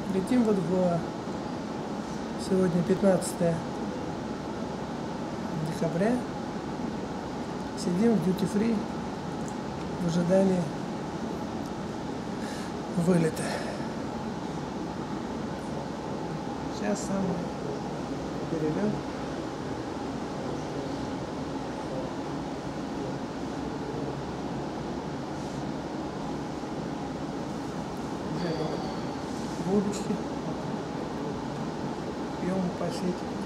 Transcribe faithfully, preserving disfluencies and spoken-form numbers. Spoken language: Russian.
Летим во Двор. Сегодня пятнадцатое декабря. Сидим в дьюти-фри в ожидании вылета. Сейчас самый перелет. Водочки пьем по сети.